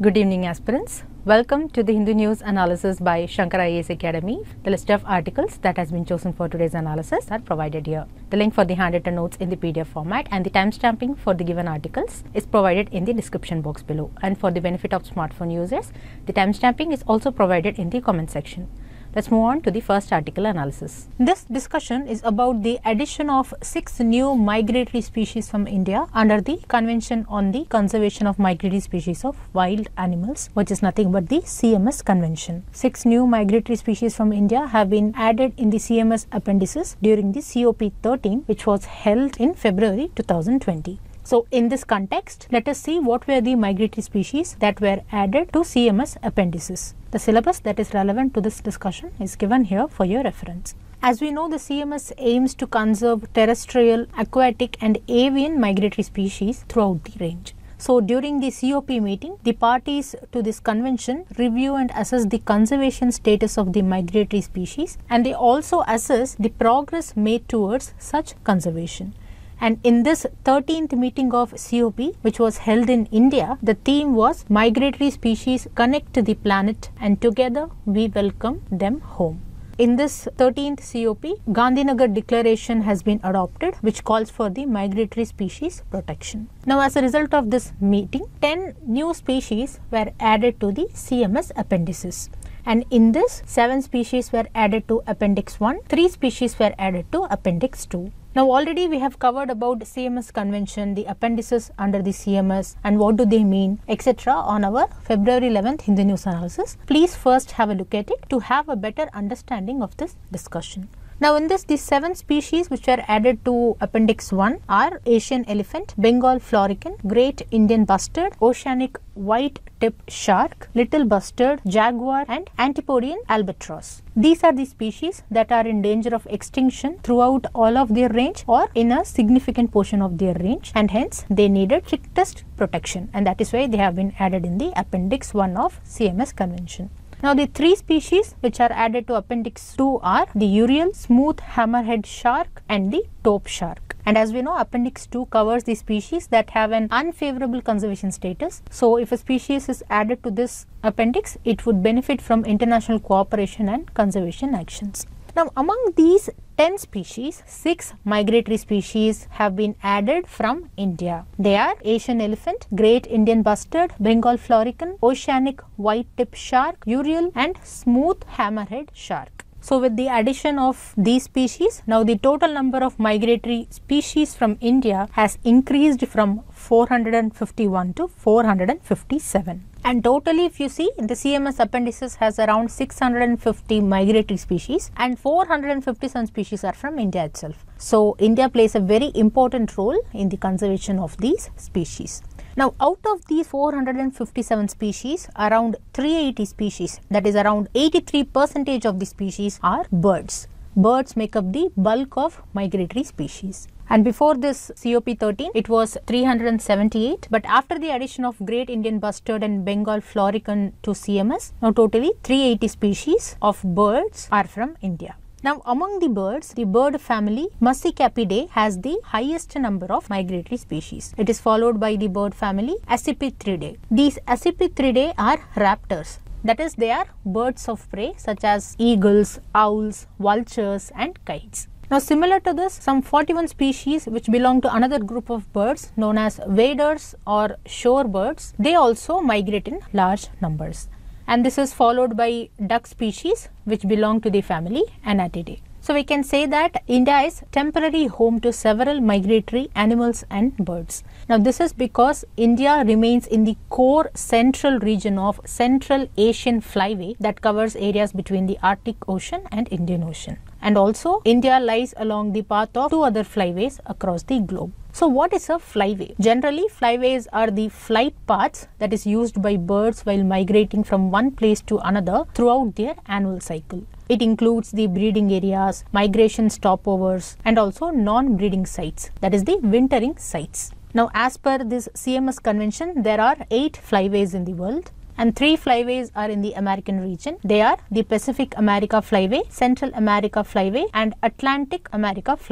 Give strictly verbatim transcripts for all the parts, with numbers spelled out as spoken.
Good evening, aspirants. Welcome to the Hindu News Analysis by Shankar I A S Academy. The list of articles that has been chosen for today's analysis are provided here. The link for the handwritten notes in the P D F format and the timestamping for the given articles is provided in the description box below. And for the benefit of smartphone users, the timestamping is also provided in the comment section. Let's move on to the first article analysis. This discussion is about the addition of six new migratory species from India under the Convention on the Conservation of Migratory Species of Wild Animals, which is nothing but the C M S Convention. Six new migratory species from India have been added in the C M S appendices during the C O P thirteen, which was held in February two thousand twenty. So, in this context, let us see what were the migratory species that were added to C M S appendices. The syllabus that is relevant to this discussion is given here for your reference. As we know, the C M S aims to conserve terrestrial, aquatic and avian migratory species throughout the range. So, during the C O P meeting, the parties to this convention review and assess the conservation status of the migratory species, and they also assess the progress made towards such conservation. And in this thirteenth meeting of C O P, which was held in India, the theme was Migratory Species Connect to the Planet and Together We Welcome Them Home. In this thirteenth C O P, Gandhinagar Declaration has been adopted, which calls for the migratory species protection. Now, as a result of this meeting, ten new species were added to the C M S appendices. And in this, seven species were added to Appendix one, three species were added to Appendix two. Now, already we have covered about C M S Convention, the appendices under the C M S and what do they mean, et cetera on our February eleventh Hindu News Analysis. Please first have a look at it to have a better understanding of this discussion. Now, in this, the seven species which were added to Appendix one are Asian elephant, Bengal florican, Great Indian bustard, Oceanic white-tipped shark, little bustard, jaguar and Antipodean albatross. These are the species that are in danger of extinction throughout all of their range or in a significant portion of their range, and hence they needed strictest protection, and that is why they have been added in the Appendix one of C M S Convention. Now, the three species which are added to Appendix two are the Eurasian smooth hammerhead shark and the taupe shark. And as we know, Appendix two covers the species that have an unfavorable conservation status. So, if a species is added to this appendix, it would benefit from international cooperation and conservation actions. Now, among these ten species, six migratory species have been added from India. They are Asian elephant, Great Indian bustard, Bengal florican, Oceanic white-tipped shark, Eurasian and smooth hammerhead shark. So, with the addition of these species, now the total number of migratory species from India has increased from four hundred fifty-one to four hundred fifty-seven. And totally, if you see, the C M S appendices has around six hundred fifty migratory species and four hundred fifty-seven species are from India itself. So, India plays a very important role in the conservation of these species. Now, out of these four hundred fifty-seven species, around three hundred eighty species, that is around eighty-three percent of the species are birds. Birds make up the bulk of migratory species. And before this C O P thirteen, it was three hundred seventy-eight. But after the addition of Great Indian bustard and Bengal florican to C M S, now totally three hundred eighty species of birds are from India. Now, among the birds, the bird family Muscicapidae has the highest number of migratory species. It is followed by the bird family Accipithridae. These Accipithridae are raptors. That is, they are birds of prey such as eagles, owls, vultures and kites. Now, similar to this, some forty-one species which belong to another group of birds known as waders or shore birds, they also migrate in large numbers. And this is followed by duck species which belong to the family Anatidae. So, we can say that India is temporary home to several migratory animals and birds. Now, this is because India remains in the core central region of Central Asian Flyway that covers areas between the Arctic Ocean and Indian Ocean. And also, India lies along the path of two other flyways across the globe. So, what is a flyway? Generally, flyways are the flight paths that is used by birds while migrating from one place to another throughout their annual cycle. It includes the breeding areas, migration stopovers and also non-breeding sites, that is the wintering sites. Now, as per this C M S convention, there are eight flyways in the world. And three flyways are in the American region. They are the Pacific America Flyway, Central America Flyway and Atlantic America Flyway.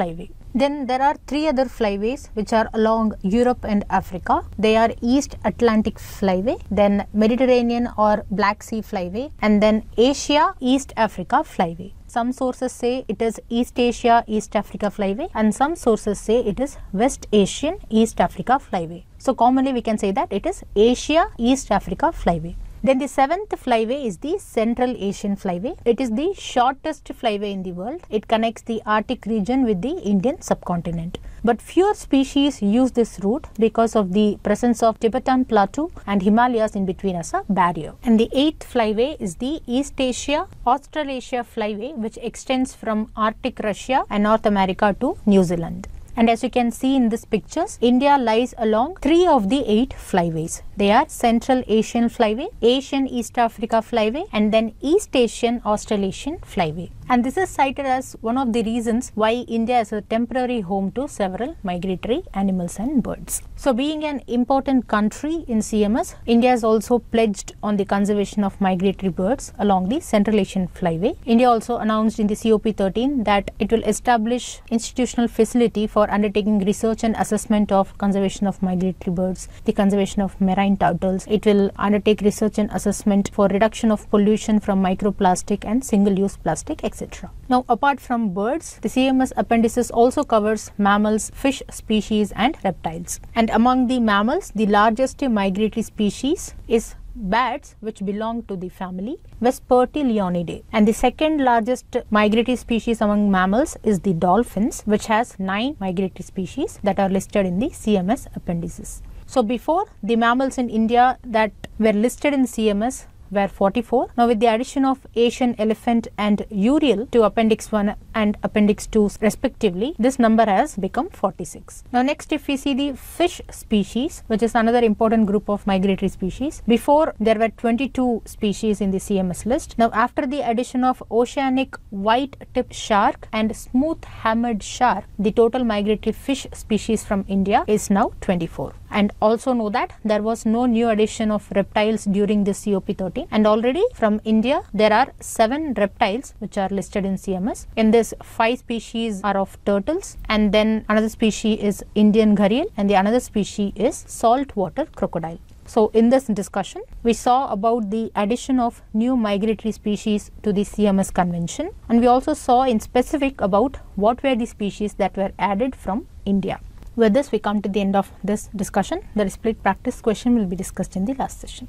Then there are three other flyways which are along Europe and Africa. They are East Atlantic Flyway, then Mediterranean or Black Sea Flyway, and then Asia East Africa Flyway. Some sources say it is East Asia East Africa Flyway, and some sources say it is West Asian East Africa Flyway. So commonly we can say that it is Asia East Africa Flyway. Then the seventh flyway is the Central Asian Flyway. It is the shortest flyway in the world. It connects the Arctic region with the Indian subcontinent. But fewer species use this route because of the presence of Tibetan Plateau and Himalayas in between as a barrier. And the eighth flyway is the East Asia Australasia Flyway, which extends from Arctic Russia and North America to New Zealand. And as you can see in these pictures, India lies along three of the eight flyways. They are Central Asian Flyway, Asian East Africa Flyway, and then East Asian Australasian Flyway. And this is cited as one of the reasons why India is a temporary home to several migratory animals and birds. So being an important country in C M S, India has also pledged on the conservation of migratory birds along the Central Asian Flyway. India also announced in the C O P thirteen that it will establish institutional facility for undertaking research and assessment of conservation of migratory birds, the conservation of marine turtles. It will undertake research and assessment for reduction of pollution from microplastic and single-use plastic, et cetera. Now, apart from birds, the C M S appendices also covers mammals, fish species and reptiles. And among the mammals, the largest migratory species is bats, which belong to the family Vespertilionidae, and the second largest migratory species among mammals is the dolphins, which has nine migratory species that are listed in the C M S appendices. So before, the mammals in India that were listed in C M S were forty-four. Now with the addition of Asian elephant and urial to Appendix one and Appendix two respectively, this number has become forty-six. Now next, if we see the fish species, which is another important group of migratory species, before there were twenty-two species in the C M S list. Now after the addition of oceanic white-tipped shark and smooth-hammered shark, the total migratory fish species from India is now twenty-four. And also know that there was no new addition of reptiles during the C O P thirteen, and already from India there are seven reptiles which are listed in C M S. In this, five species are of turtles, and then another species is Indian gharial, and the another species is saltwater crocodile. So in this discussion, we saw about the addition of new migratory species to the C M S convention, and we also saw in specific about what were the species that were added from India. With this, we come to the end of this discussion. The split practice question will be discussed in the last session.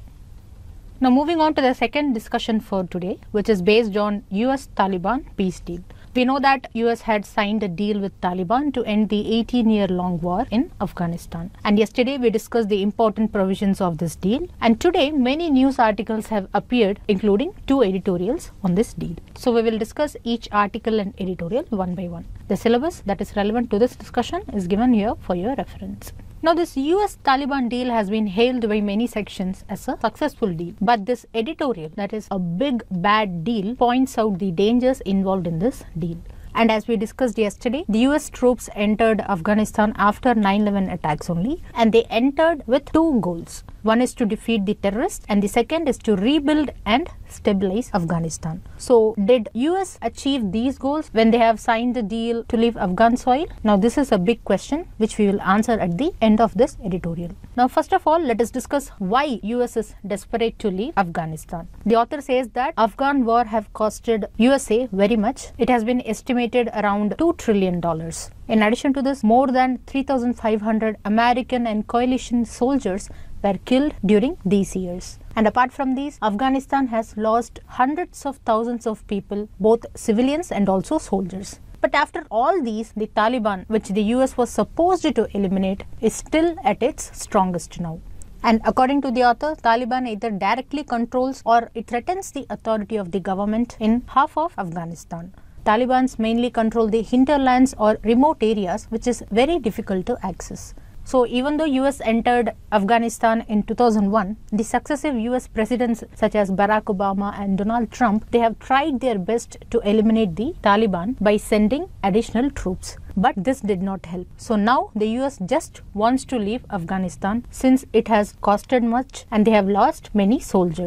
Now moving on to the second discussion for today, which is based on U S Taliban peace deal. We know that U S had signed a deal with Taliban to end the eighteen year long war in Afghanistan. And yesterday we discussed the important provisions of this deal. And today many news articles have appeared, including two editorials on this deal. So we will discuss each article and editorial one by one. The syllabus that is relevant to this discussion is given here for your reference. Now this U S Taliban deal has been hailed by many sections as a successful deal, but this editorial, that is a big bad deal, points out the dangers involved in this deal. And as we discussed yesterday, the U S troops entered Afghanistan after nine eleven attacks only, and they entered with two goals. One is to defeat the terrorists, and the second is to rebuild and stabilize Afghanistan. So did U S achieve these goals when they have signed the deal to leave Afghan soil? Now this is a big question which we will answer at the end of this editorial. Now first of all, let us discuss why U S is desperate to leave Afghanistan. The author says that Afghan war have costed U S A very much. It has been estimated around two trillion dollars. In addition to this, more than three thousand five hundred American and coalition soldiers were killed during these years. And apart from these, Afghanistan has lost hundreds of thousands of people, both civilians and also soldiers. But after all these, the Taliban, which the U S was supposed to eliminate, is still at its strongest now. And according to the author, Taliban either directly controls or it threatens the authority of the government in half of Afghanistan. Talibans mainly control the hinterlands or remote areas, which is very difficult to access. So even though U S entered Afghanistan in two thousand one, the successive U S presidents such as Barack Obama and Donald Trump, they have tried their best to eliminate the Taliban by sending additional troops. But this did not help. So now the U S just wants to leave Afghanistan since it has costed much and they have lost many soldiers.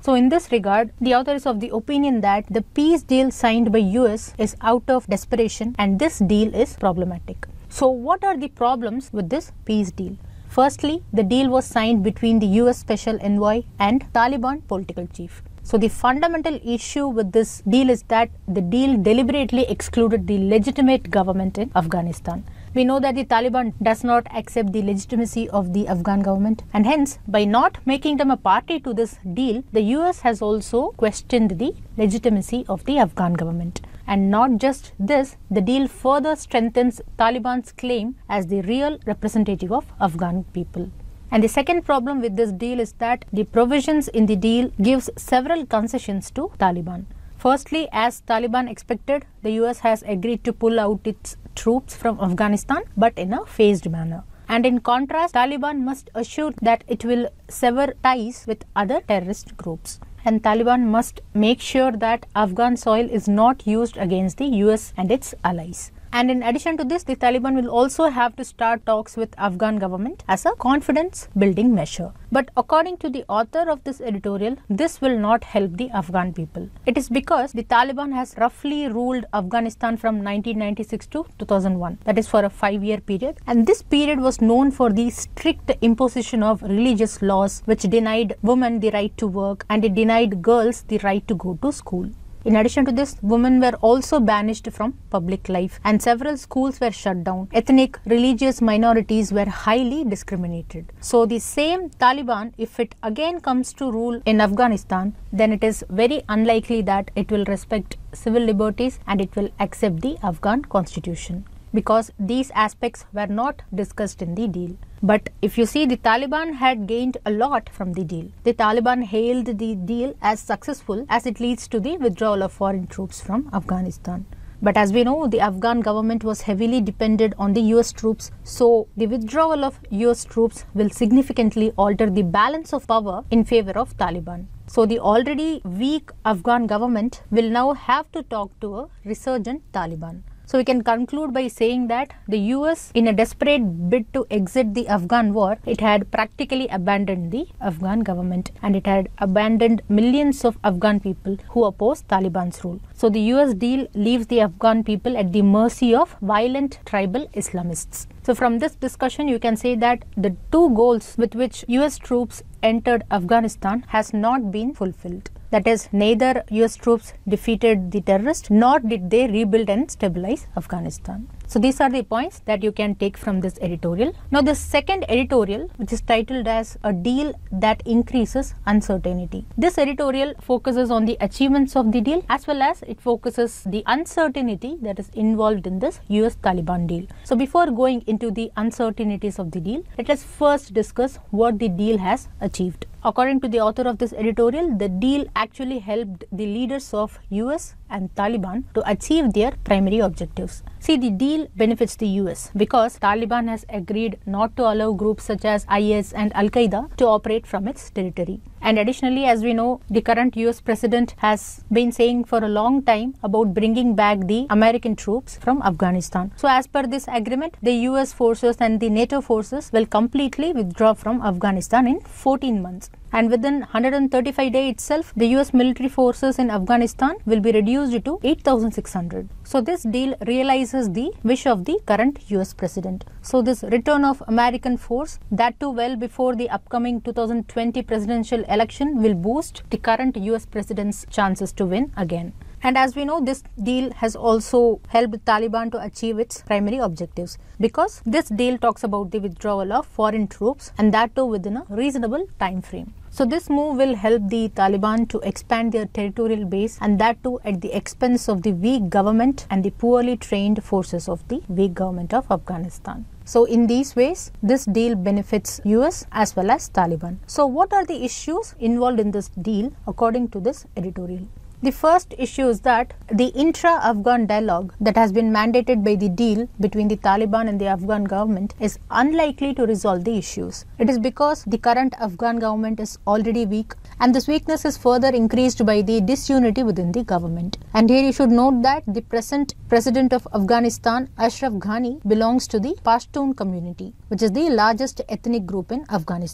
So in this regard, the author is of the opinion that the peace deal signed by U S is out of desperation and this deal is problematic. So what are the problems with this peace deal? Firstly, the deal was signed between the U S Special Envoy and Taliban political chief. So the fundamental issue with this deal is that the deal deliberately excluded the legitimate government in Afghanistan. We know that the Taliban does not accept the legitimacy of the Afghan government, and hence by not making them a party to this deal, the U S has also questioned the legitimacy of the Afghan government. And not just this, the deal further strengthens Taliban's claim as the real representative of Afghan people. And the second problem with this deal is that the provisions in the deal gives several concessions to Taliban. Firstly, as Taliban expected, the U S has agreed to pull out its troops from Afghanistan, but in a phased manner. And in contrast, Taliban must assure that it will sever ties with other terrorist groups. And Taliban must make sure that Afghan soil is not used against the U S and its allies. And in addition to this, the Taliban will also have to start talks with Afghan government as a confidence building measure. But according to the author of this editorial, this will not help the Afghan people. It is because the Taliban has roughly ruled Afghanistan from nineteen ninety-six to two thousand one. That is for a five-year period. And this period was known for the strict imposition of religious laws which denied women the right to work and it denied girls the right to go to school. In addition to this, women were also banished from public life and several schools were shut down. Ethnic, religious minorities were highly discriminated. So the same Taliban, if it again comes to rule in Afghanistan, then it is very unlikely that it will respect civil liberties and it will accept the Afghan constitution, because these aspects were not discussed in the deal. But if you see, the Taliban had gained a lot from the deal. The Taliban hailed the deal as successful as it leads to the withdrawal of foreign troops from Afghanistan. But as we know, the Afghan government was heavily dependent on the U S troops. So the withdrawal of U S troops will significantly alter the balance of power in favor of Taliban. So the already weak Afghan government will now have to talk to a resurgent Taliban. So we can conclude by saying that the U S, in a desperate bid to exit the Afghan war, it had practically abandoned the Afghan government and it had abandoned millions of Afghan people who opposed Taliban's rule. So the U S deal leaves the Afghan people at the mercy of violent tribal Islamists. So from this discussion, you can say that the two goals with which U S troops entered Afghanistan has not been fulfilled. That is, neither U S troops defeated the terrorists nor did they rebuild and stabilize Afghanistan. So these are the points that you can take from this editorial. Now the second editorial, which is titled as A Deal That Increases Uncertainty. This editorial focuses on the achievements of the deal as well as it focuses the uncertainty that is involved in this U S Taliban deal. So before going into the uncertainties of the deal, let us first discuss what the deal has achieved. According to the author of this editorial, the deal actually helped the leaders of U S and Taliban to achieve their primary objectives. See, the deal benefits the U S because Taliban has agreed not to allow groups such as I S and Al-Qaeda to operate from its territory. And additionally, as we know, the current U S president has been saying for a long time about bringing back the American troops from Afghanistan. So as per this agreement, the U S forces and the NATO forces will completely withdraw from Afghanistan in fourteen months. And within one hundred thirty-five days itself, the U S military forces in Afghanistan will be reduced to eight thousand six hundred. So this deal realizes the wish of the current U S president. So this return of American force, that too well before the upcoming two thousand twenty presidential election, will boost the current U S president's chances to win again. And as we know, this deal has also helped Taliban to achieve its primary objectives because this deal talks about the withdrawal of foreign troops and that too within a reasonable time frame. So this move will help the Taliban to expand their territorial base and that too at the expense of the weak government and the poorly trained forces of the weak government of Afghanistan. So in these ways, this deal benefits U S as well as Taliban. So what are the issues involved in this deal according to this editorial? The first issue is that the intra-Afghan dialogue that has been mandated by the deal between the Taliban and the Afghan government is unlikely to resolve the issues. It is because the current Afghan government is already weak and this weakness is further increased by the disunity within the government. And here you should note that the present president of Afghanistan, Ashraf Ghani, belongs to the Pashtun community, which is the largest ethnic group in Afghanistan.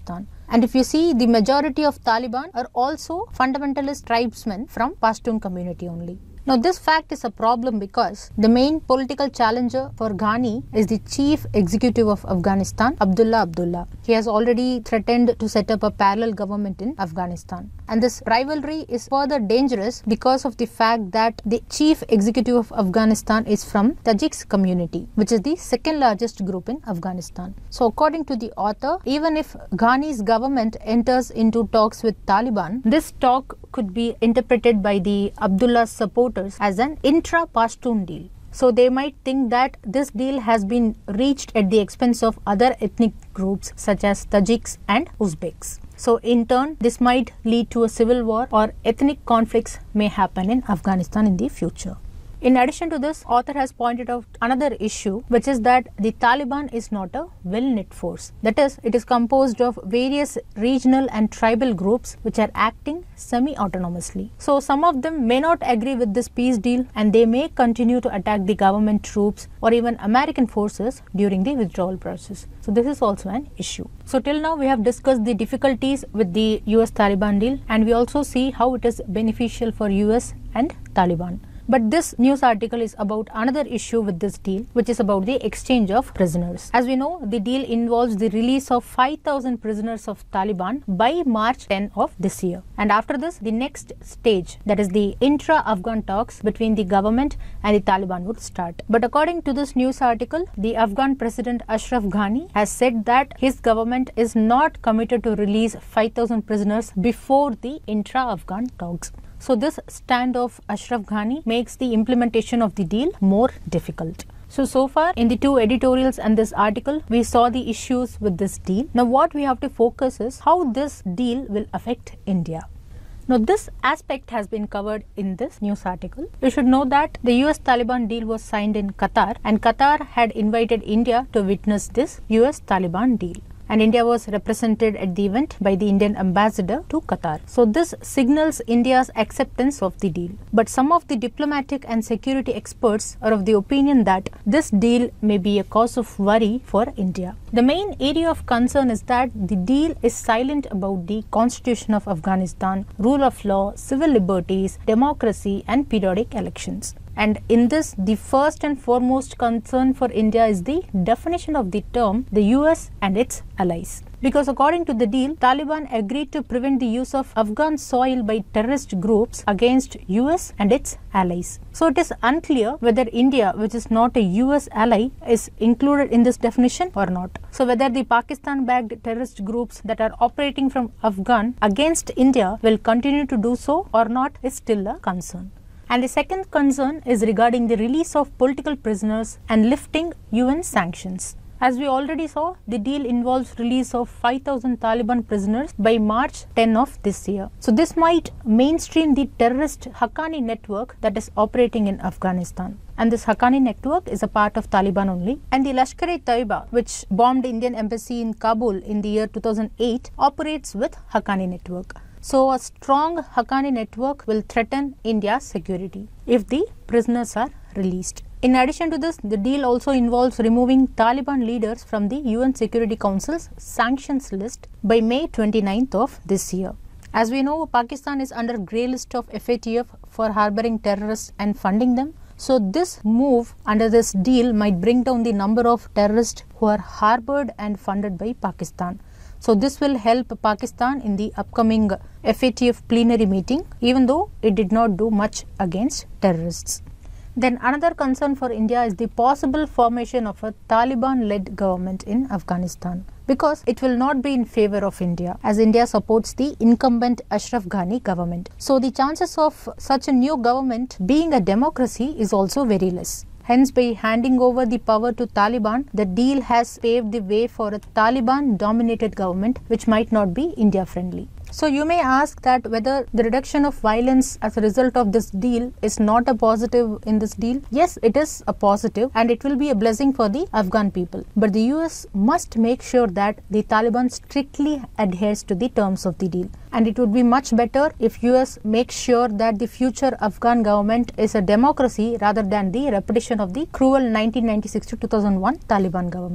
And if you see, the majority of Taliban are also fundamentalist tribesmen from Pashtun community only. Now, this fact is a problem because the main political challenger for Ghani is the chief executive of Afghanistan, Abdullah Abdullah. He has already threatened to set up a parallel government in Afghanistan. And this rivalry is further dangerous because of the fact that the chief executive of Afghanistan is from Tajik community, which is the second largest group in Afghanistan. So, according to the author, even if Ghani's government enters into talks with Taliban, this talk could be interpreted by the Abdullah's supporters as an intra-Pashtun deal. So they might think that this deal has been reached at the expense of other ethnic groups such as Tajiks and Uzbeks. So in turn, this might lead to a civil war or ethnic conflicts may happen in Afghanistan in the future. In addition to this, author has pointed out another issue, which is that the Taliban is not a well-knit force. That is, it is composed of various regional and tribal groups which are acting semi-autonomously. So some of them may not agree with this peace deal and they may continue to attack the government troops or even American forces during the withdrawal process. So this is also an issue. So till now we have discussed the difficulties with the U S Taliban deal, and we also see how it is beneficial for U S and Taliban. But this news article is about another issue with this deal, which is about the exchange of prisoners. As we know, the deal involves the release of five thousand prisoners of Taliban by March tenth of this year. And after this, the next stage, that is the intra-Afghan talks between the government and the Taliban would start. But according to this news article, the Afghan President Ashraf Ghani has said that his government is not committed to release five thousand prisoners before the intra-Afghan talks. So this stand of Ashraf Ghani makes the implementation of the deal more difficult. So, so far in the two editorials and this article, we saw the issues with this deal. Now what we have to focus is how this deal will affect India. Now this aspect has been covered in this news article. You should know that the U S Taliban deal was signed in Qatar, and Qatar had invited India to witness this U S Taliban deal. And India was represented at the event by the Indian ambassador to Qatar. So this signals India's acceptance of the deal. But some of the diplomatic and security experts are of the opinion that this deal may be a cause of worry for India. The main area of concern is that the deal is silent about the constitution of Afghanistan, rule of law, civil liberties, democracy and periodic elections. And in this, the first and foremost concern for India is the definition of the term the U S and its allies. Because according to the deal, Taliban agreed to prevent the use of Afghan soil by terrorist groups against U S and its allies. So it is unclear whether India, which is not a U S ally, is included in this definition or not. So whether the Pakistan-backed terrorist groups that are operating from Afghan against India will continue to do so or not is still a concern. And the second concern is regarding the release of political prisoners and lifting U N sanctions. As we already saw, the deal involves release of five thousand Taliban prisoners by March tenth of this year. So this might mainstream the terrorist Haqqani network that is operating in Afghanistan. And this Haqqani network is a part of Taliban only. And the Lashkar-e-Taiba, which bombed Indian embassy in Kabul in the year two thousand eight, operates with Haqqani network. So a strong Haqqani network will threaten India's security if the prisoners are released. In addition to this, the deal also involves removing Taliban leaders from the U N Security Council's sanctions list by May twenty-ninth of this year. As we know, Pakistan is under grey list of F A T F for harboring terrorists and funding them. So this move under this deal might bring down the number of terrorists who are harbored and funded by Pakistan. So this will help Pakistan in the upcoming F A T F plenary meeting, even though it did not do much against terrorists. Then another concern for India is the possible formation of a Taliban-led government in Afghanistan, because it will not be in favor of India, as India supports the incumbent Ashraf Ghani government. So the chances of such a new government being a democracy is also very less. Hence, by handing over the power to Taliban, the deal has paved the way for a Taliban-dominated government which might not be India-friendly. So you may ask that whether the reduction of violence as a result of this deal is not a positive in this deal. Yes, it is a positive and it will be a blessing for the Afghan people. But the U S must make sure that the Taliban strictly adheres to the terms of the deal. And it would be much better if U S makes sure that the future Afghan government is a democracy rather than the repetition of the cruel nineteen ninety-six to two thousand one Taliban government.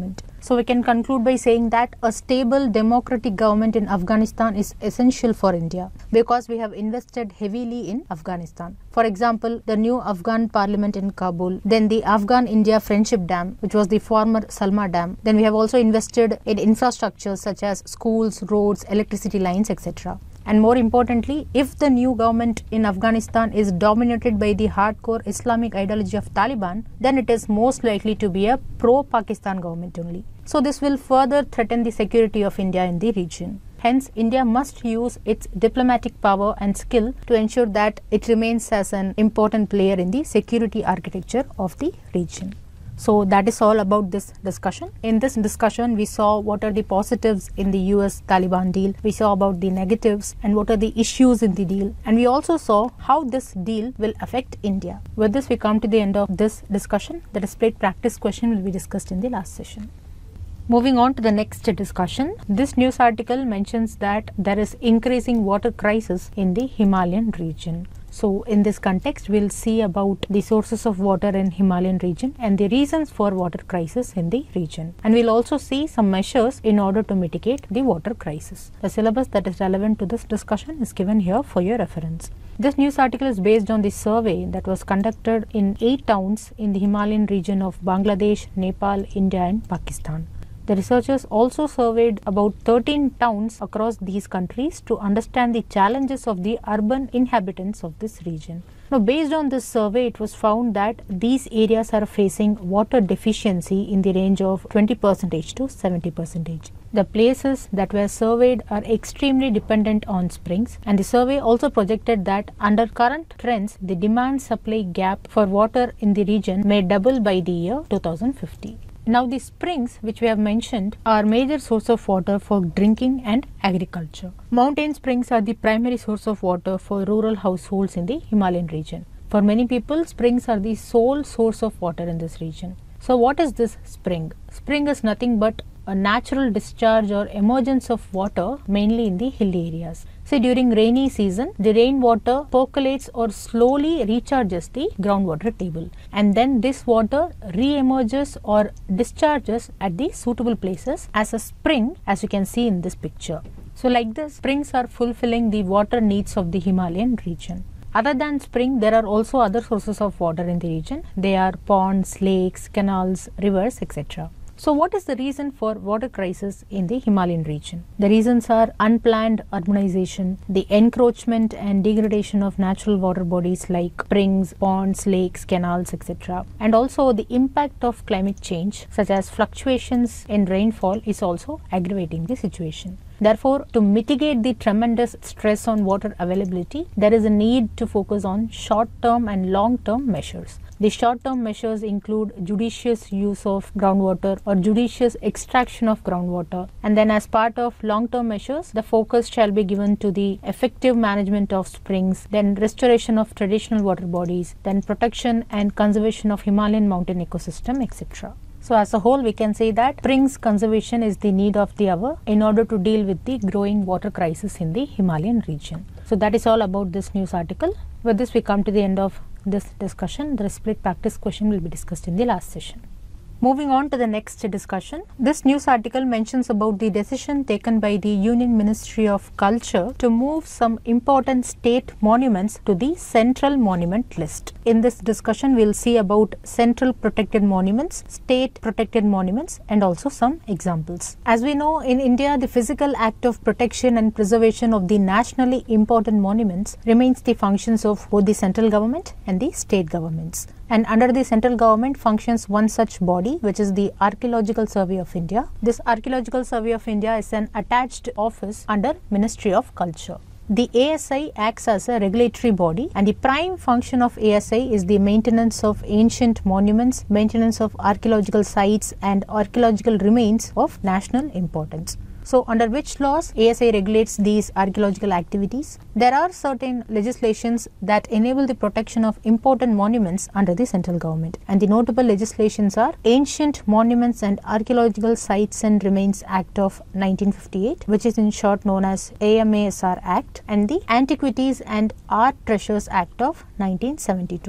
So we can conclude by saying that a stable democratic government in Afghanistan is essential for India because we have invested heavily in Afghanistan. For example, the new Afghan parliament in Kabul, then the Afghan-India Friendship Dam, which was the former Salma Dam. Then we have also invested in infrastructure such as schools, roads, electricity lines, et cetera. And more importantly, if the new government in Afghanistan is dominated by the hardcore Islamic ideology of Taliban, then it is most likely to be a pro-Pakistan government only. So this will further threaten the security of India in the region. Hence, India must use its diplomatic power and skill to ensure that it remains as an important player in the security architecture of the region. So that is all about this discussion. In this discussion, we saw what are the positives in the U S Taliban deal. We saw about the negatives and what are the issues in the deal. And we also saw how this deal will affect India. With this, we come to the end of this discussion. The displayed practice question will be discussed in the last session. Moving on to the next discussion, this news article mentions that there is increasing water crisis in the Himalayan region. So in this context, we'll see about the sources of water in Himalayan region and the reasons for water crisis in the region. And we'll also see some measures in order to mitigate the water crisis. The syllabus that is relevant to this discussion is given here for your reference. This news article is based on the survey that was conducted in eight towns in the Himalayan region of Bangladesh, Nepal, India and Pakistan. The researchers also surveyed about thirteen towns across these countries to understand the challenges of the urban inhabitants of this region. Now, based on this survey, it was found that these areas are facing water deficiency in the range of twenty percent to seventy percent. The places that were surveyed are extremely dependent on springs, and the survey also projected that under current trends, the demand-supply gap for water in the region may double by the year two thousand fifty. Now, the springs which we have mentioned are major source of water for drinking and agriculture. Mountain springs are the primary source of water for rural households in the Himalayan region. For many people, springs are the sole source of water in this region. So what is this spring? Spring is nothing but a natural discharge or emergence of water mainly in the hilly areas. Say during rainy season, the rainwater percolates or slowly recharges the groundwater table, and then this water re-emerges or discharges at the suitable places as a spring, as you can see in this picture. So like this, springs are fulfilling the water needs of the Himalayan region. Other than spring, there are also other sources of water in the region. They are ponds, lakes, canals, rivers, et cetera. So what is the reason for water crisis in the Himalayan region? The reasons are unplanned urbanization, the encroachment and degradation of natural water bodies like springs, ponds, lakes, canals, et cetera. And also the impact of climate change, such as fluctuations in rainfall, is also aggravating the situation. Therefore, to mitigate the tremendous stress on water availability, there is a need to focus on short-term and long-term measures. The short-term measures include judicious use of groundwater or judicious extraction of groundwater. And then as part of long-term measures, the focus shall be given to the effective management of springs, then restoration of traditional water bodies, then protection and conservation of Himalayan mountain ecosystem, et cetera. So as a whole, we can say that springs conservation is the need of the hour in order to deal with the growing water crisis in the Himalayan region. So that is all about this news article. With this, we come to the end of this discussion. The split practice question will be discussed in the last session. Moving on to the next discussion, this news article mentions about the decision taken by the Union Ministry of Culture to move some important state monuments to the Central Monument List. In this discussion, we will see about Central Protected Monuments, State Protected Monuments, and also some examples. As we know, in India, the physical act of protection and preservation of the nationally important monuments remains the functions of both the central government and the state governments. And under the central government functions one such body, which is the Archaeological Survey of India. This Archaeological Survey of India is an attached office under Ministry of Culture. The A S I acts as a regulatory body, and the prime function of A S I is the maintenance of ancient monuments, maintenance of archaeological sites and archaeological remains of national importance. So, under which laws A S I regulates these archaeological activities? There are certain legislations that enable the protection of important monuments under the central government, and the notable legislations are Ancient Monuments and Archaeological Sites and Remains Act of nineteen fifty-eight, which is in short known as A M A S R Act, and the Antiquities and Art Treasures Act of nineteen seventy-two.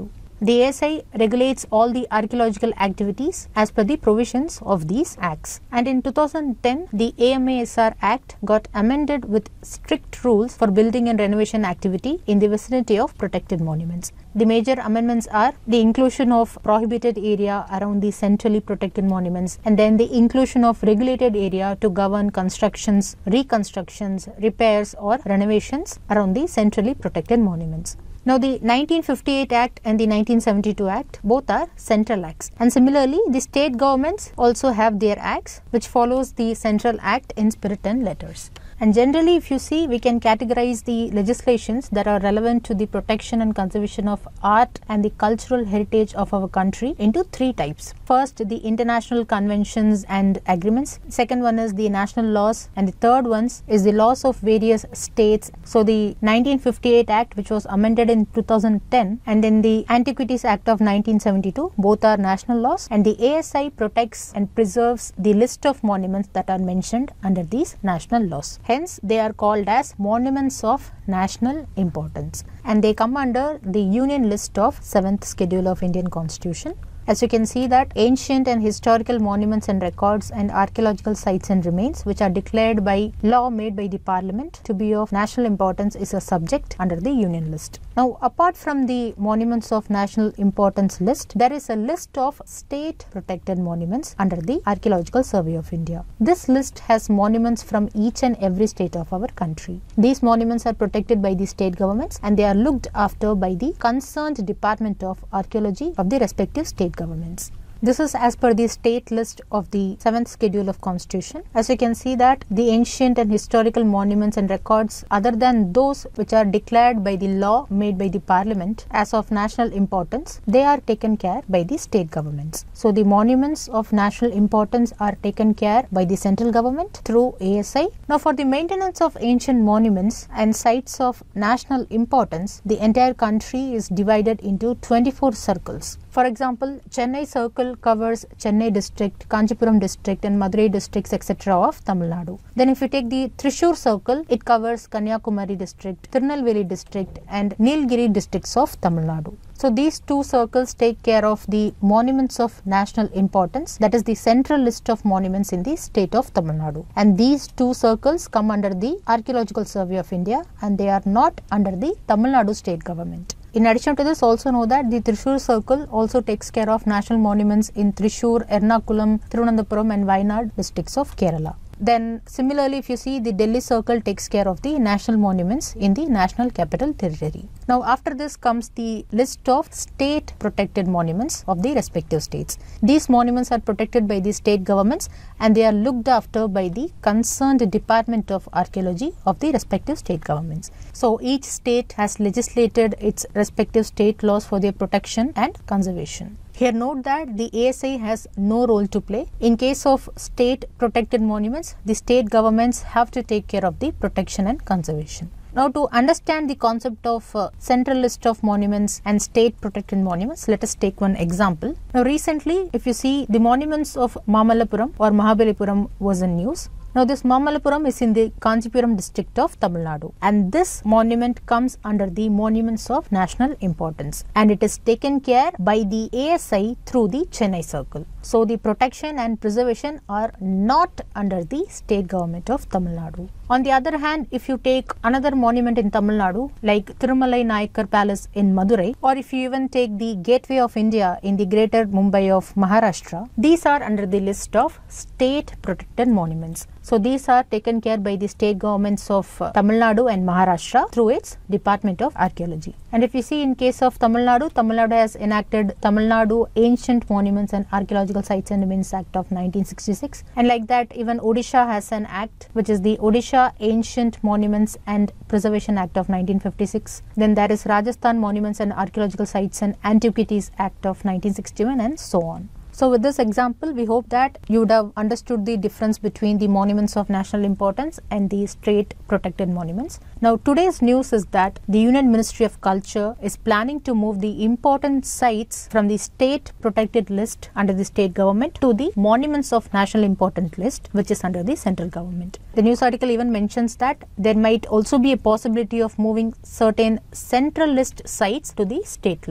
the A S I regulates all the archaeological activities as per the provisions of these acts. And in two thousand ten, the A M A S R Act got amended with strict rules for building and renovation activity in the vicinity of protected monuments. The major amendments are the inclusion of prohibited area around the centrally protected monuments, and then the inclusion of regulated area to govern constructions, reconstructions, repairs or renovations around the centrally protected monuments. Now, the nineteen fifty-eight Act and the nineteen seventy-two Act both are central acts, and similarly the state governments also have their acts which follows the central act in spirit and letters. And generally, if you see, we can categorize the legislations that are relevant to the protection and conservation of art and the cultural heritage of our country into three types. First, the international conventions and agreements. Second one is the national laws, and the third one is the laws of various states. So, the nineteen fifty-eight Act, which was amended in two thousand ten, and then the Antiquities Act of nineteen seventy-two, both are national laws, and the A S I protects and preserves the list of monuments that are mentioned under these national laws. Hence, they are called as monuments of national importance, and they come under the Union list of seventh Schedule of Indian Constitution. As you can see that ancient and historical monuments and records and archaeological sites and remains which are declared by law made by the Parliament to be of national importance is a subject under the Union list. Now, apart from the monuments of national importance list, there is a list of state protected monuments under the Archaeological Survey of India. This list has monuments from each and every state of our country. These monuments are protected by the state governments, and they are looked after by the concerned Department of Archaeology of the respective state governments. This is as per the state list of the seventh Schedule of Constitution. As you can see that the ancient and historical monuments and records other than those which are declared by the law made by the Parliament as of national importance, they are taken care by the state governments. So, the monuments of national importance are taken care by the central government through A S I. Now, for the maintenance of ancient monuments and sites of national importance, the entire country is divided into twenty-four circles. For example, Chennai circle covers Chennai district, Kanchipuram district and Madurai districts et cetera of Tamil Nadu. Then if you take the Thrissur circle, it covers Kanyakumari district, Tirunelveli district and Nilgiri districts of Tamil Nadu. So, these two circles take care of the monuments of national importance, that is the central list of monuments in the state of Tamil Nadu. And these two circles come under the Archaeological Survey of India, and they are not under the Tamil Nadu state government. In addition to this, also know that the Thrissur circle also takes care of national monuments in Thrissur, Ernakulam, Thiruvananthapuram and Wayanad districts of Kerala. Then similarly, if you see, the Delhi circle takes care of the national monuments in the National Capital Territory. Now, after this comes the list of state protected monuments of the respective states. These monuments are protected by the state governments, and they are looked after by the concerned Department of Archaeology of the respective state governments. So, each state has legislated its respective state laws for their protection and conservation. Here note that the A S I has no role to play. In case of state protected monuments, the state governments have to take care of the protection and conservation. Now, to understand the concept of uh, central list of monuments and state protected monuments, let us take one example. Now, recently, if you see, the monuments of Mamallapuram or Mahabalipuram was in news. Now, this Mamallapuram is in the Kanchipuram district of Tamil Nadu, and this monument comes under the monuments of national importance, and it is taken care by the A S I through the Chennai circle. So, the protection and preservation are not under the state government of Tamil Nadu. On the other hand, if you take another monument in Tamil Nadu like Thirumalai Nayakar Palace in Madurai, or if you even take the Gateway of India in the Greater Mumbai of Maharashtra, these are under the list of state protected monuments. So, these are taken care by the state governments of uh, Tamil Nadu and Maharashtra through its Department of Archaeology. And if you see, in case of Tamil Nadu, Tamil Nadu has enacted Tamil Nadu Ancient Monuments and Archaeological Sites and Remains Act of nineteen sixty-six, and like that even Odisha has an act which is the Odisha Ancient Monuments and Preservation Act of nineteen fifty-six. Then there is Rajasthan Monuments and Archaeological Sites and Antiquities Act of nineteen sixty-one, and so on. So, with this example, we hope that you would have understood the difference between the monuments of national importance and the state protected monuments. Now, today's news is that the Union Ministry of Culture is planning to move the important sites from the state protected list under the state government to the monuments of national importance list, which is under the central government. The news article even mentions that there might also be a possibility of moving certain central list sites to the state list.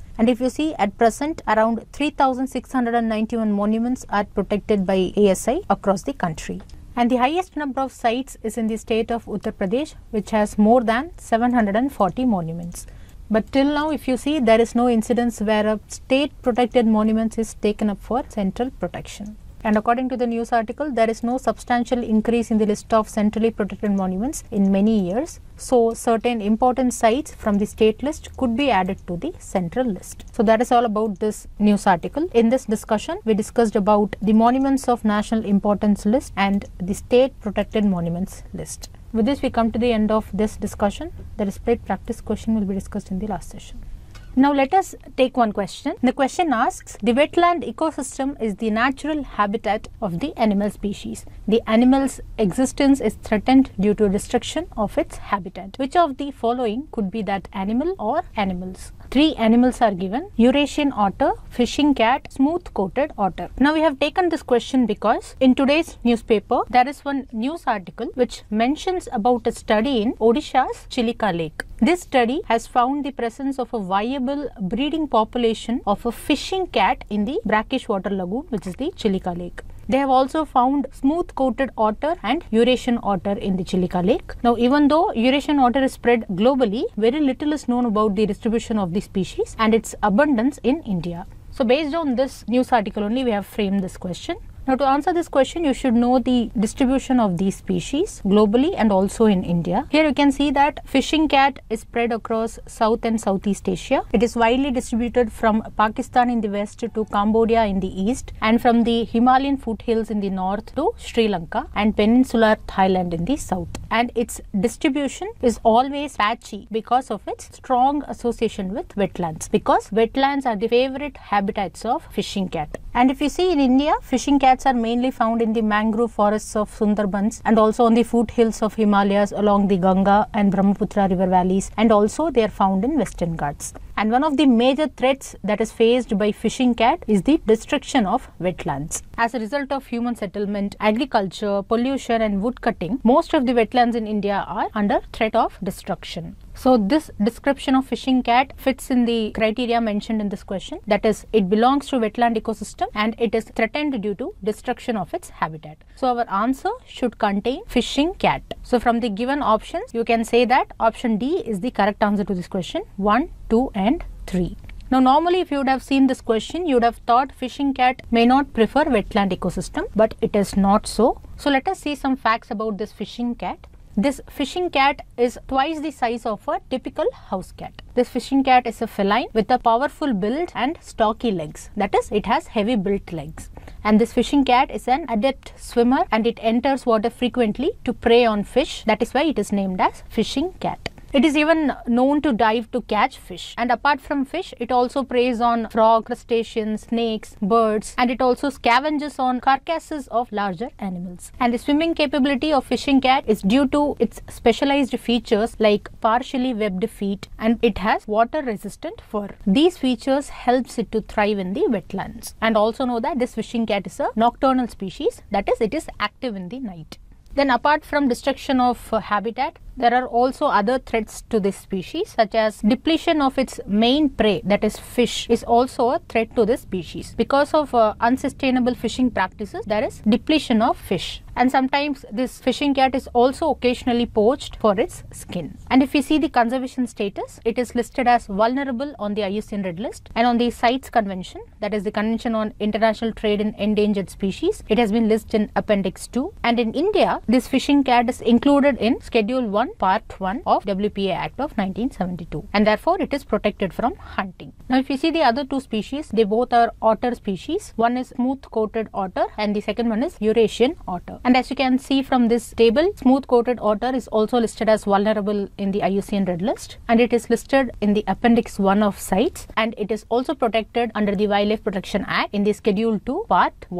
And if you see, at present around three thousand six hundred ninety-one monuments are protected by A S I across the country. And the highest number of sites is in the state of Uttar Pradesh, which has more than seven hundred forty monuments. But till now, if you see, there is no incidence where a state protected monument is taken up for central protection. And according to the news article, there is no substantial increase in the list of centrally protected monuments in many years. So, certain important sites from the state list could be added to the central list. So, that is all about this news article. In this discussion, we discussed about the monuments of national importance list and the state protected monuments list. With this, we come to the end of this discussion. The split practice question will be discussed in the last session. Now let us take one question. The question asks, the wetland ecosystem is the natural habitat of the animal species. The animal's existence is threatened due to destruction of its habitat. Which of the following could be that animal or animals? Three animals are given: Eurasian otter, fishing cat, smooth-coated otter. Now we have taken this question because in today's newspaper there is one news article which mentions about a study in Odisha's Chilika Lake. This study has found the presence of a viable breeding population of a fishing cat in the brackish water lagoon, which is the Chilika Lake. They have also found smooth-coated otter and Eurasian otter in the Chilika Lake. Now, even though Eurasian otter is spread globally, very little is known about the distribution of the species and its abundance in India. So, based on this news article only, we have framed this question. Now, to answer this question, you should know the distribution of these species globally and also in India. Here you can see that fishing cat is spread across South and Southeast Asia. It is widely distributed from Pakistan in the west to Cambodia in the east, and from the Himalayan foothills in the north to Sri Lanka and peninsular Thailand in the south. And its distribution is always patchy because of its strong association with wetlands, because wetlands are the favorite habitats of fishing cat. And if you see, in India, fishing cats are mainly found in the mangrove forests of Sundarbans and also on the foothills of Himalayas along the Ganga and Brahmaputra river valleys, and also they are found in Western Ghats. And one of the major threats that is faced by fishing cat is the destruction of wetlands. As a result of human settlement, agriculture, pollution and wood cutting, most of the wetlands in India are under threat of destruction. So this description of fishing cat fits in the criteria mentioned in this question. That is, it belongs to wetland ecosystem and it is threatened due to destruction of its habitat. So our answer should contain fishing cat. So from the given options, you can say that option D is the correct answer to this question. one, two and three. Now normally if you would have seen this question, you would have thought fishing cat may not prefer wetland ecosystem, but it is not so. So let us see some facts about this fishing cat. This fishing cat is twice the size of a typical house cat. This fishing cat is a feline with a powerful build and stocky legs. That is, it has heavy built legs. And this fishing cat is an adept swimmer and it enters water frequently to prey on fish. That is why it is named as fishing cat. It is even known to dive to catch fish, and apart from fish, it also preys on frog, crustaceans, snakes, birds, and it also scavenges on carcasses of larger animals. And the swimming capability of fishing cat is due to its specialized features like partially webbed feet, and it has water resistant fur. These features helps it to thrive in the wetlands. And also know that this fishing cat is a nocturnal species, that is, it is active in the night. Then apart from destruction of uh, habitat, there are also other threats to this species, such as depletion of its main prey, that is fish, is also a threat to this species. Because of uh, unsustainable fishing practices, there is depletion of fish. And sometimes this fishing cat is also occasionally poached for its skin. And if we see the conservation status, it is listed as vulnerable on the I U C N Red List, and on the CITES Convention, that is the Convention on International Trade in Endangered Species, it has been listed in Appendix two. And in India, this fishing cat is included in Schedule one, Part one of W P A Act of nineteen seventy-two, and therefore it is protected from hunting. Now if you see the other two species, they both are otter species. One is smooth-coated otter and the second one is Eurasian otter. And as you can see from this table, smooth-coated otter is also listed as vulnerable in the I U C N Red List, and it is listed in the Appendix one of CITES, and it is also protected under the Wildlife Protection Act in the Schedule two, Part one.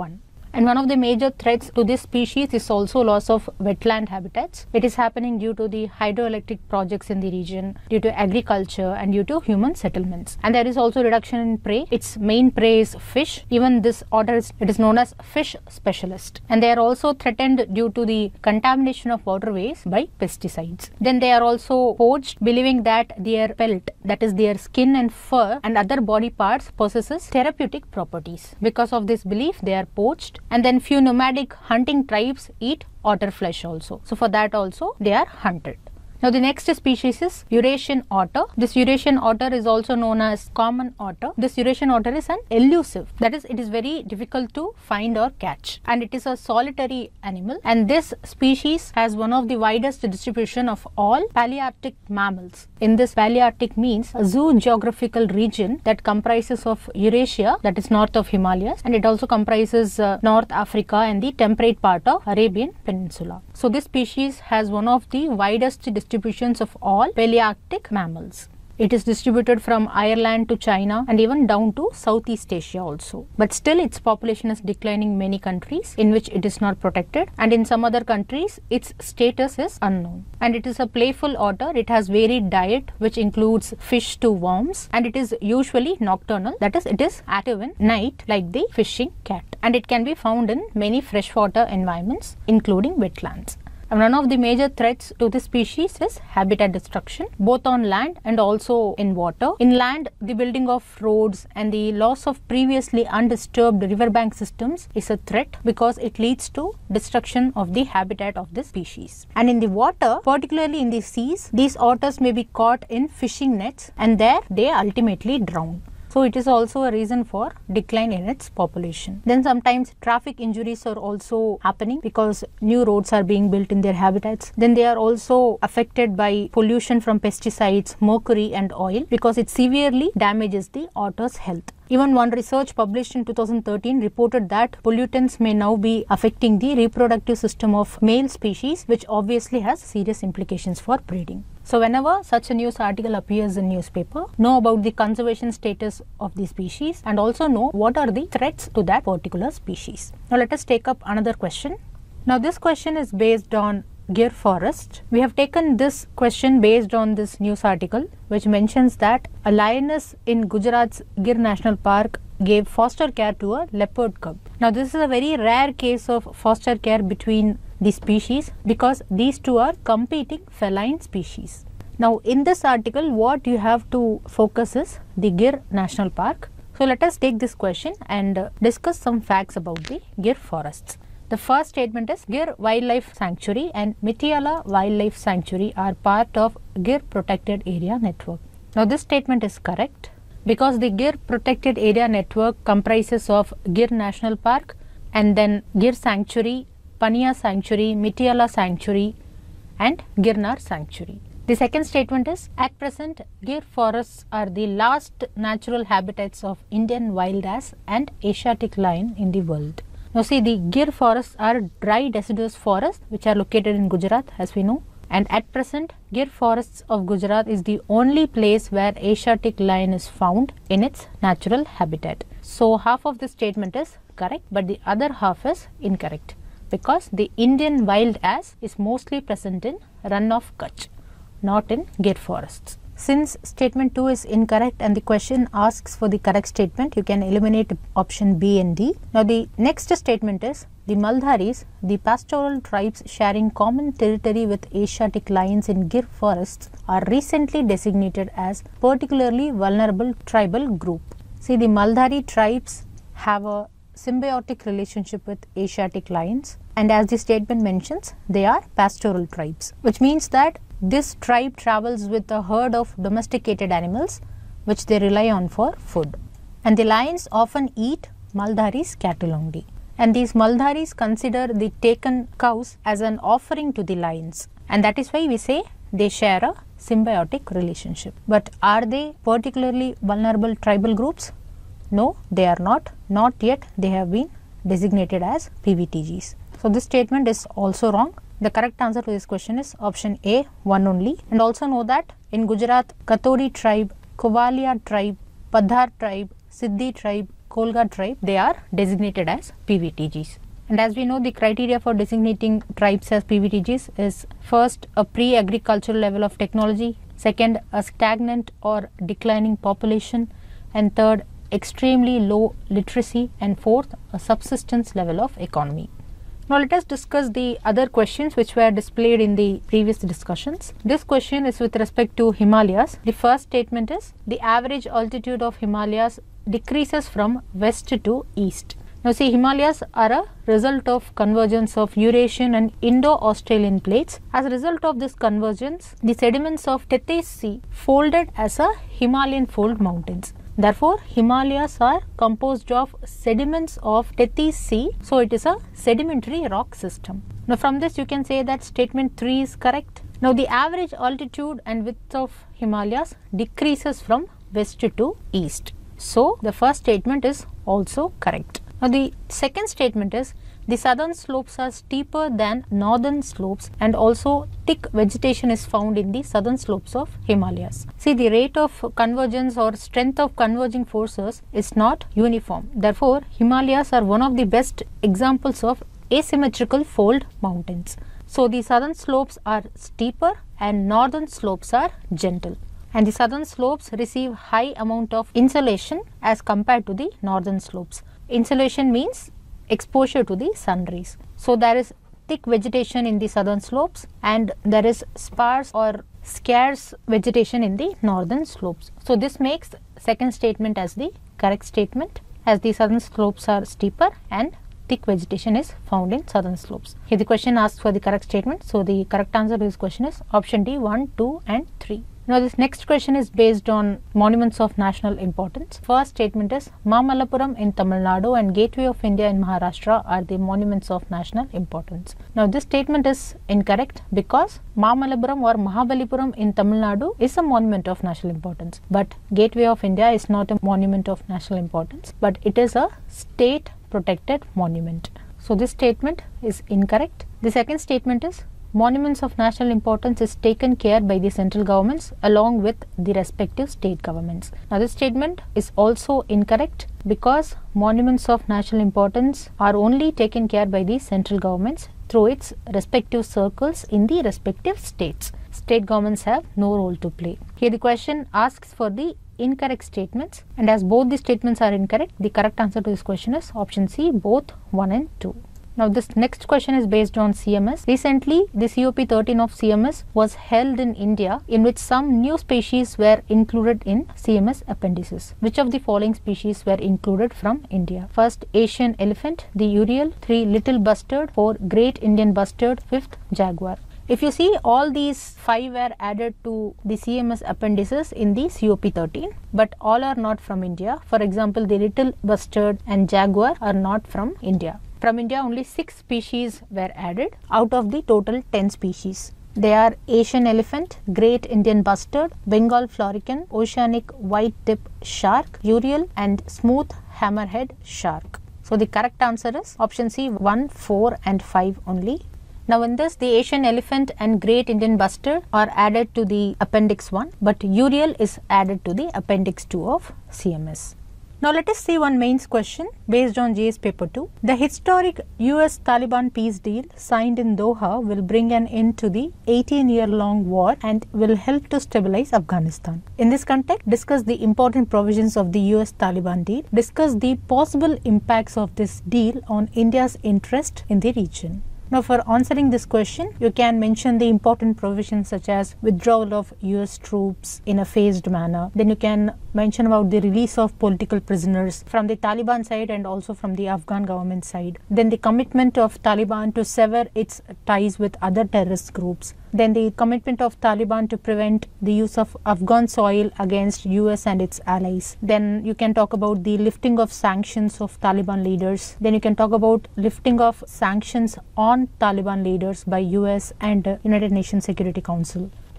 And one of the major threats to this species is also loss of wetland habitats. It is happening due to the hydroelectric projects in the region, due to agriculture and due to human settlements. And there is also reduction in prey. Its main prey is fish. Even this otter is, it is known as fish specialist. And they are also threatened due to the contamination of waterways by pesticides. Then they are also poached, believing that their pelt, that is their skin and fur and other body parts, possesses therapeutic properties. Because of this belief, they are poached. And then few nomadic hunting tribes eat otter flesh also. So for that also they are hunted. Now the next species is Eurasian otter. This Eurasian otter is also known as common otter. This Eurasian otter is an elusive. That is, it is very difficult to find or catch. And it is a solitary animal. And this species has one of the widest distribution of all Palearctic mammals. In this, Palearctic means a zoogeographical region that comprises of Eurasia, that is north of Himalayas, and it also comprises uh, North Africa and the temperate part of Arabian Peninsula. So this species has one of the widest distributions of all Palearctic mammals. It is distributed from Ireland to China and even down to Southeast Asia also. But still its population is declining in many countries in which it is not protected, and in some other countries its status is unknown. And it is a playful otter. It has varied diet which includes fish to worms, and it is usually nocturnal, that is it is active in night like the fishing cat, and it can be found in many freshwater environments including wetlands. And one of the major threats to this species is habitat destruction, both on land and also in water. In land, the building of roads and the loss of previously undisturbed riverbank systems is a threat because it leads to destruction of the habitat of this species. And in the water, particularly in the seas, these otters may be caught in fishing nets and there they ultimately drown. So it is also a reason for decline in its population. Then sometimes traffic injuries are also happening because new roads are being built in their habitats. Then they are also affected by pollution from pesticides, mercury and oil, because it severely damages the otter's health. Even one research published in two thousand thirteen reported that pollutants may now be affecting the reproductive system of male species, which obviously has serious implications for breeding. So whenever such a news article appears in newspaper, know about the conservation status of the species and also know what are the threats to that particular species. Now let us take up another question. Now this question is based on Gir forest. We have taken this question based on this news article which mentions that a lioness in Gujarat's Gir National Park gave foster care to a leopard cub. Now this is a very rare case of foster care between the species because these two are competing feline species. Now in this article what you have to focus is the Gir National Park. So let us take this question and uh, discuss some facts about the Gir forests. The first statement is Gir Wildlife Sanctuary and Mitiala Wildlife Sanctuary are part of Gir Protected Area Network. Now this statement is correct because the Gir Protected Area Network comprises of Gir National Park and then Gir Sanctuary, Pania Sanctuary, Mitiala Sanctuary and Girnar Sanctuary. The second statement is at present Gir forests are the last natural habitats of Indian wild ass and Asiatic lion in the world. Now see, the Gir forests are dry deciduous forests which are located in Gujarat as we know, and at present Gir forests of Gujarat is the only place where Asiatic lion is found in its natural habitat. So half of this statement is correct but the other half is incorrect because the Indian wild ass is mostly present in Run of Kutch, not in Gir forests. Since statement two is incorrect and the question asks for the correct statement, you can eliminate option B and D. Now the next statement is the Maldharis, the pastoral tribes sharing common territory with Asiatic lions in Gir forests, are recently designated as particularly vulnerable tribal group. See, the Maldhari tribes have a symbiotic relationship with Asiatic lions, and as the statement mentions, they are pastoral tribes, which means that this tribe travels with a herd of domesticated animals which they rely on for food. And the lions often eat Maldhari's cattle only. And these Maldharis consider the taken cows as an offering to the lions. And that is why we say they share a symbiotic relationship. But are they particularly vulnerable tribal groups? No, they are not. Not yet they have been designated as P V T Gs. So this statement is also wrong. The correct answer to this question is option A, one only. And also know that in Gujarat, Katori tribe, Kovalia tribe, Padhar tribe, Siddhi tribe, Kolga tribe, they are designated as P V T Gs. And as we know, the criteria for designating tribes as P V T Gs is first a pre-agricultural level of technology, second a stagnant or declining population, and third extremely low literacy, and fourth a subsistence level of economy. Now let us discuss the other questions which were displayed in the previous discussions. This question is with respect to Himalayas. The first statement is the average altitude of Himalayas decreases from west to east. Now see, Himalayas are a result of convergence of Eurasian and Indo-Australian plates. As a result of this convergence, the sediments of Tethys Sea folded as a Himalayan fold mountains. Therefore, Himalayas are composed of sediments of Tethys Sea, so it is a sedimentary rock system. Now from this you can say that statement three is correct. Now the average altitude and width of Himalayas decreases from west to east. So the first statement is also correct. Now the second statement is the southern slopes are steeper than northern slopes, and also thick vegetation is found in the southern slopes of Himalayas. See, the rate of convergence or strength of converging forces is not uniform. Therefore, Himalayas are one of the best examples of asymmetrical fold mountains. So the southern slopes are steeper and northern slopes are gentle. And the southern slopes receive high amount of insolation as compared to the northern slopes. Insolation means exposure to the sun rays. So there is thick vegetation in the southern slopes and there is sparse or scarce vegetation in the northern slopes. So this makes second statement as the correct statement, as the southern slopes are steeper and thick vegetation is found in southern slopes. Here the question asks for the correct statement. So the correct answer to this question is option D, one, two and three. Now this next question is based on monuments of national importance. First statement is Mamallapuram in Tamil Nadu and Gateway of India in Maharashtra are the monuments of national importance. Now this statement is incorrect because Mamallapuram or Mahabalipuram in Tamil Nadu is a monument of national importance, but Gateway of India is not a monument of national importance, but it is a state protected monument. So this statement is incorrect. The second statement is monuments of national importance is taken care by the central governments along with the respective state governments. Now this statement is also incorrect because monuments of national importance are only taken care by the central governments through its respective circles in the respective states. State governments have no role to play. Here the question asks for the incorrect statements, and as both the statements are incorrect, the correct answer to this question is option C, both one and two. Now this next question is based on C M S. Recently, the C O P thirteen of C M S was held in India, in which some new species were included in C M S appendices. Which of the following species were included from India? First, Asian elephant, the urial, three, little bustard, four, great Indian bustard, fifth, jaguar. If you see, all these five were added to the C M S appendices in the C O P thirteen, but all are not from India. For example, the little bustard and jaguar are not from India. From India, only six species were added out of the total ten species. They are Asian elephant, great Indian bustard, Bengal florican, oceanic white-tip shark, urial and smooth hammerhead shark. So the correct answer is option C, one, four and five only. Now in this, the Asian elephant and great Indian bustard are added to the appendix one, but urial is added to the appendix two of C M S. Now let us see one mains question based on G S paper two. The historic U S Taliban peace deal signed in Doha will bring an end to the eighteen year long war and will help to stabilize Afghanistan. In this context, discuss the important provisions of the U S Taliban deal. Discuss the possible impacts of this deal on India's interest in the region. Now for answering this question, you can mention the important provisions such as withdrawal of U S troops in a phased manner. Then you can mention about the release of political prisoners from the Taliban side and also from the Afghan government side. Then the commitment of Taliban to sever its ties with other terrorist groups. Then the commitment of Taliban to prevent the use of Afghan soil against U S and its allies. Then you can talk about the lifting of sanctions of Taliban leaders. Then you can talk about lifting of sanctions on Taliban leaders by U S and uh, United Nations Security Council.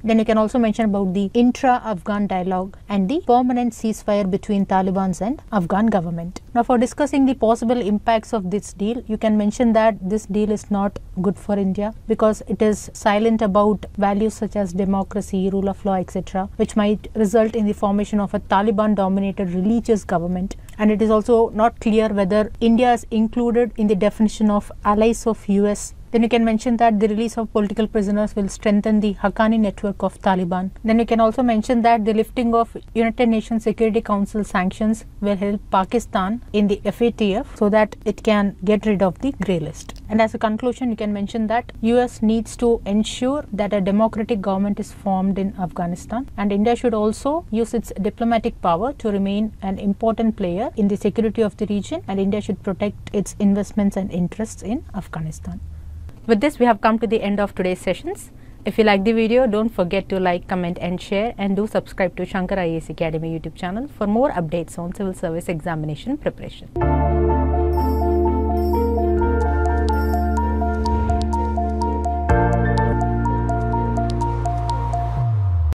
Then you can also mention about the intra-Afghan dialogue and the permanent ceasefire between Taliban and Afghan government. Now, for discussing the possible impacts of this deal, you can mention that this deal is not good for India because it is silent about values such as democracy, rule of law, et cetera, which might result in the formation of a Taliban-dominated religious government. And it is also not clear whether India is included in the definition of allies of U S. Then you can mention that the release of political prisoners will strengthen the Haqqani network of Taliban. Then you can also mention that the lifting of United Nations Security Council sanctions will help Pakistan in the F A T F so that it can get rid of the grey list. And as a conclusion, you can mention that U S needs to ensure that a democratic government is formed in Afghanistan, and India should also use its diplomatic power to remain an important player in the security of the region, and India should protect its investments and interests in Afghanistan. With this, we have come to the end of today's sessions. If you like the video, don't forget to like, comment and share, and do subscribe to Shankar I A S Academy YouTube channel for more updates on civil service examination preparation.